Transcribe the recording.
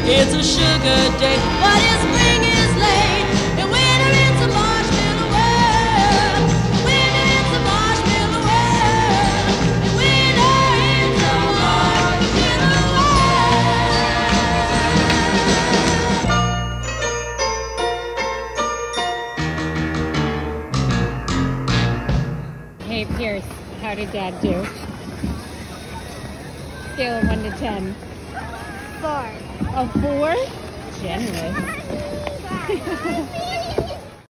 It's a sugar day, but his spring is late. In winter it's a marshmallow world. In winter it's a marshmallow world. In winter it's a marshmallow world. Hey Pierce, how did Dad do? Scale of 1 to 10. 4. A 4? Generous.